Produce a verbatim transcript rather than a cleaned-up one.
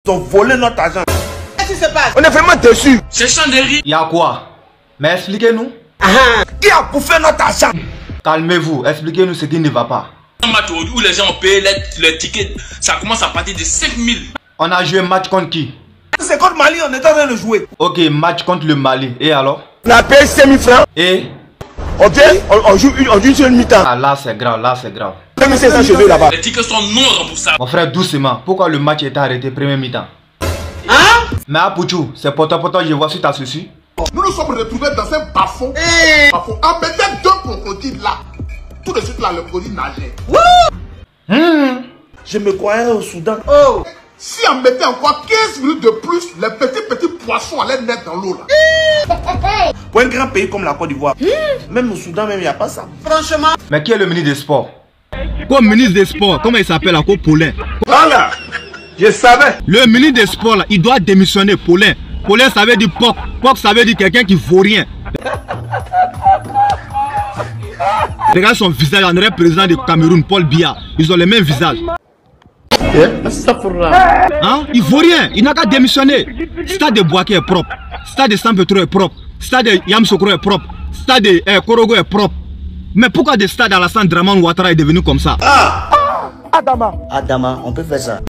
Ils ont volé notre argent. Qu'est-ce qui se passe? On est vraiment déçus. C'est Chandéry. Y'a quoi? Mais expliquez-nous. Qui a bouffé notre argent? Calmez-vous, expliquez-nous ce qui ne va pas. Un match où les gens ont payé les, les tickets, ça commence à partir de cinq mille. On a joué match contre qui? C'est contre Mali, on est en train de jouer. Ok, match contre le Mali. Et alors? On a payé cinq mille francs. Et? Ok, on, on joue une, on joue une seule mi-temps. Ah là c'est grave, là c'est grave. deux mille cinq cents cheveux là-bas. Les tickets sont non remboursables. Mon frère, doucement. Pourquoi le match était arrêté premier mi-temps? Hein? Mais à Pouchou, c'est poto poto, je vois sur ta souci. Nous nous sommes retrouvés dans un bas-fond. Hey. Bas-fond. On mettait deux crocodiles là. Tout de suite là, le crocodile nageait. Mmh. Je me croyais au Soudan. Oh. Si on mettait encore quinze minutes de plus, les petits petits poissons allaient naître dans l'eau là. Pour un grand pays comme la Côte d'Ivoire, même au Soudan, même il n'y a pas ça. Franchement. Mais qui est le ministre des Sports? Comme ministre des Sports, comment il s'appelle à quoi? Paulin. Voilà, je savais. Le ministre des Sports là, il doit démissionner, Paulin. Paulin ça veut dire P O C. P O C ça veut dire quelqu'un qui vaut rien. Regarde son visage, on aurait président du Cameroun, Paul Biya. Ils ont le même visage. Hein? Il vaut rien, il n'a qu'à démissionner. Stade de Boaké est propre. Stade de Sampetro est propre. Stade de Yamsokro est propre. Stade de eh, Korogo est propre. Mais pourquoi des stades Alassane Draman Ouattara est devenu comme ça? Ah, Adama. Adama, on peut faire ça.